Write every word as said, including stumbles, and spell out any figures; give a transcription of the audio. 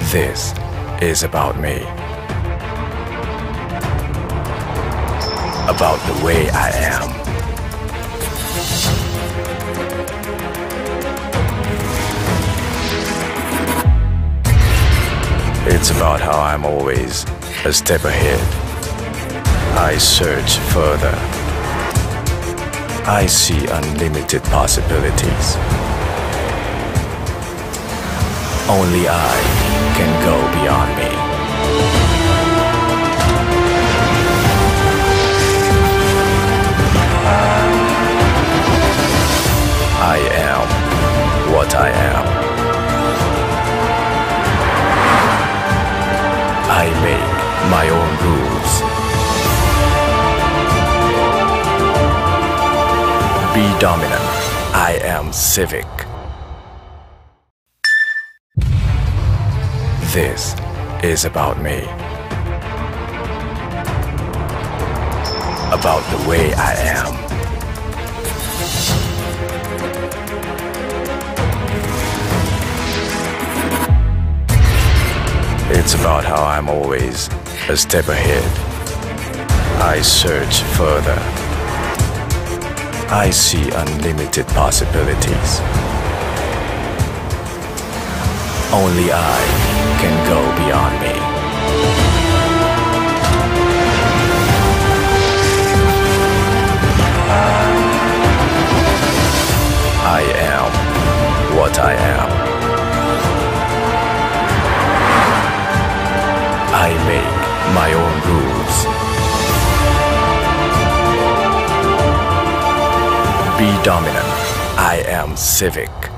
This is about me. About the way I am. It's about how I'm always a step ahead. I search further. I see unlimited possibilities. Only I can go beyond me. I am what I am. I make my own rules. Be dominant. I am civic. This is about me. About the way I am. It's about how I'm always a step ahead. I search further. I see unlimited possibilities. Only I can go beyond me. I am what I am. I make my own rules. Be dominant. I am civic.